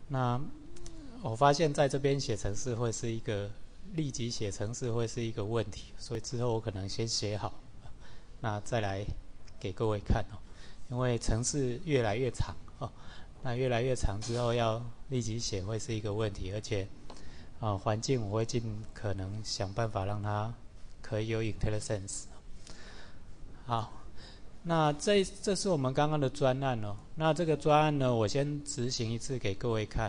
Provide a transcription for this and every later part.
那我发现在这边写程式会是一个立即写程式会是一个问题，所以之后我可能先写好，那再来给各位看哦。因为程式越来越长哦，那越来越长之后要立即写会是一个问题，而且环境我会尽可能想办法让它可以有 IntelliSense。好，那这是我们刚刚的专案哦。那这个专案呢，我先执行一次给各位看。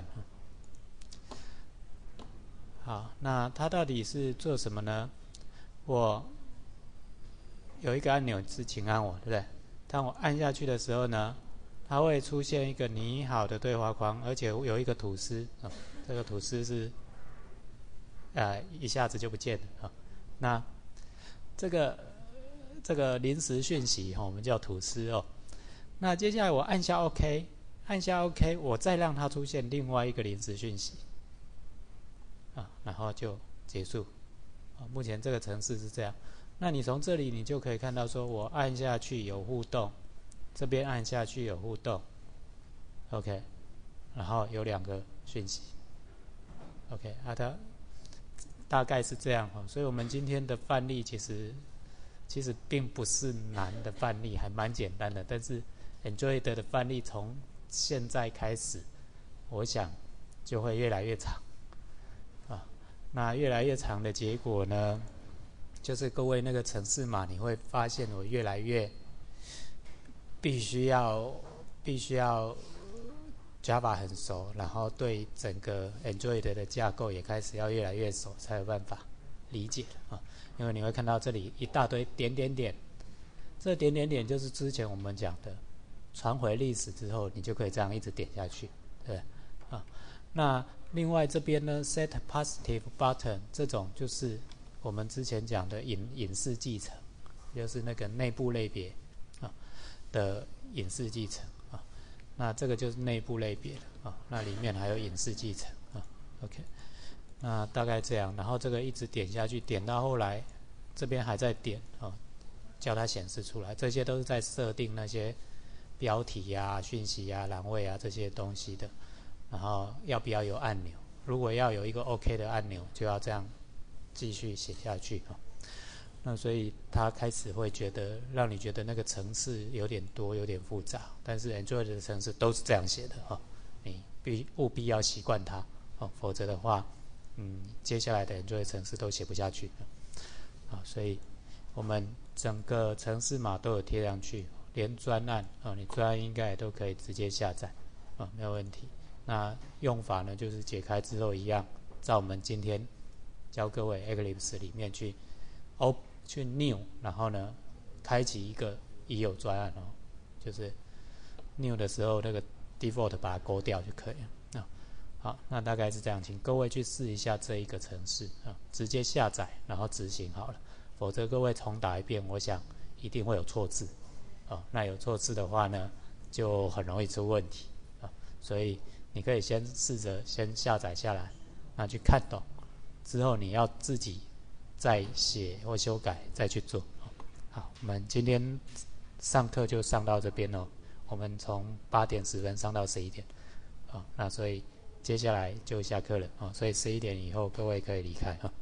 好，那它到底是做什么呢？我有一个按钮是请按我，对不对？当我按下去的时候呢，它会出现一个你好的对话框，而且有一个吐司这个吐司是一下子就不见了那这个临时讯息我们叫吐司哦。那接下来我按下 OK， 按下 OK， 我再让它出现另外一个临时讯息然后就结束目前这个程式是这样。那你从这里你就可以看到说我按下去有互动，这边按下去有互动 OK， 然后有2个讯息 OK， 它大概是这样所以我们今天的范例其实并不是难的范例，还蛮简单的，但是 Android 的范例从现在开始我想就会越来越长那越来越长的结果呢，就是各位那个程式码你会发现我越来越必须要 Java 很熟，然后对整个 Android 的架构也开始要越来越熟，才有办法理解因为你会看到这里一大堆点点点，这点点点就是之前我们讲的传回历史之后，你就可以这样一直点下去，对那另外这边呢 set positive button 这种就是我们之前讲的隐式继承，就是那个内部类别的隐式继承那这个就是内部类别了那里面还有隐式继承OK， 那大概这样，然后这个一直点下去，点到后来这边还在点叫它显示出来，这些都是在设定那些标题讯息栏位这些东西的，然后要不要有按钮，如果要有一个 OK 的按钮，就要这样继续写下去那所以他开始会让你觉得那个程式有点多，有点复杂，但是 Android 的程式都是这样写的你务必要习惯它否则的话接下来的 Android 程式都写不下去所以我们整个程式码都有贴上去，连专案你专案应该也都可以直接下载没有问题。那用法呢，就是解开之后一样，照我们今天教各位 Eclipse 里面去New， 然后呢开启一个已有专案就是 New 的时候那个 Default 把它勾掉就可以了好，那大概是这样，请各位去试一下这一个程式直接下载然后执行好了，否则各位重打一遍，我想一定会有错字那有错字的话呢，就很容易出问题所以你可以先试着先下载下来，那去看懂之后，你要自己再写或修改再去做好，我们今天上课就上到这边我们从8点10分上到11点那所以接下来就下课了所以11点以后各位可以离开